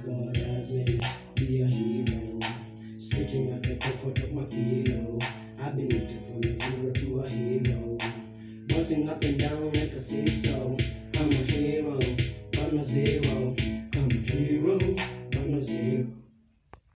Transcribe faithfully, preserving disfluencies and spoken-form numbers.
God has made me be a hero. Sitting at the comfort of my pillow, I've been looking from a zero to a hero. Buzzing up and down